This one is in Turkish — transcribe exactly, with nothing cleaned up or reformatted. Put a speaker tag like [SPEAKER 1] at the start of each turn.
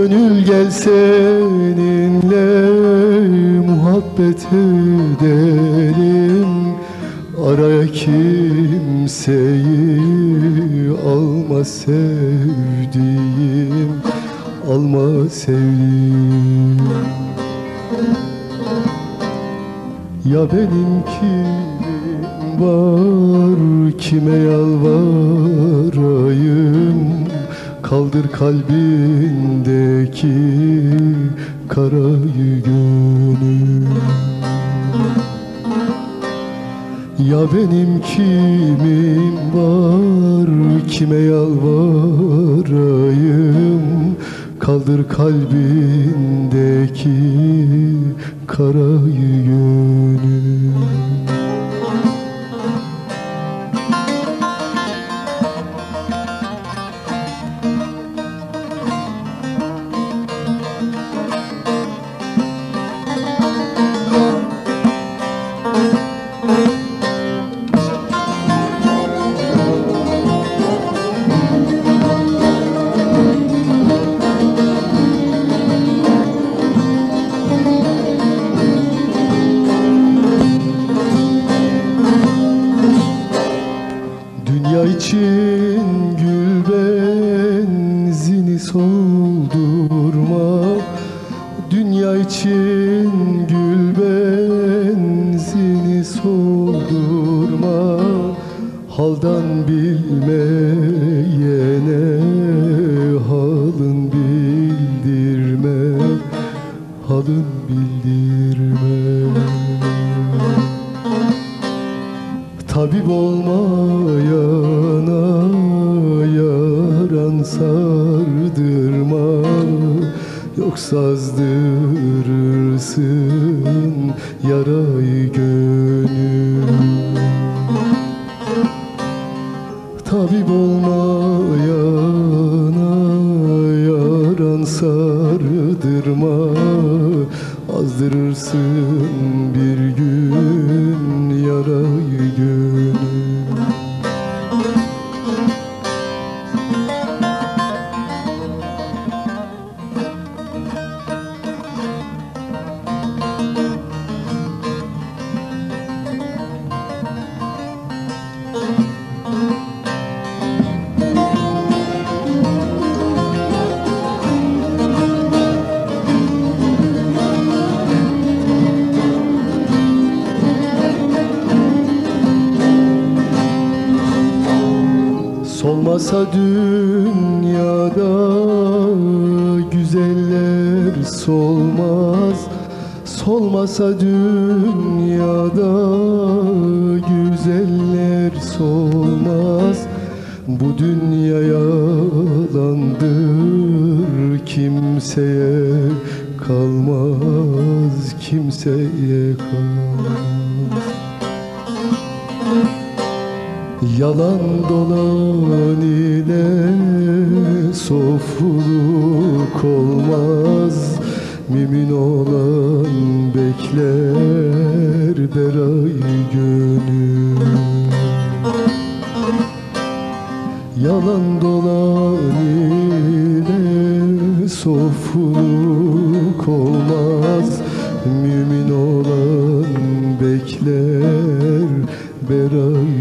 [SPEAKER 1] Gönül gel seninle muhabbet edelim, araya kimseyi alma sevdiğim, alma sevdiğim. Ya benim kimim var, kime yalvarayım? Kaldır kalbindeki karayı gönül. Ya benim kimim var, kime yalvarayım? Kaldır kalbindeki karayı gönül. Dünya için gül benzini soldurma, dünya için gül benzini soldurma, haldan bilmeyene halın bildirme, halın bildirme. Tabip olmayana yaran sardırma, yoksa azdırırsın yarayı gönül. Tabip olmayana yaran sardırma, azdırırsın bir gün yarayı gönül. Solmasa dünyada güzeller solmaz, solmasa dünyada güzeller solmaz. Bu dünya yalandır, kimseye kalmaz, kimseye kalmaz. Yalan dolan ile sofuluk olmaz, mümin olan bekler berayı gönül. Yalan dolan ile sofuluk olmaz, mümin olan bekler berayı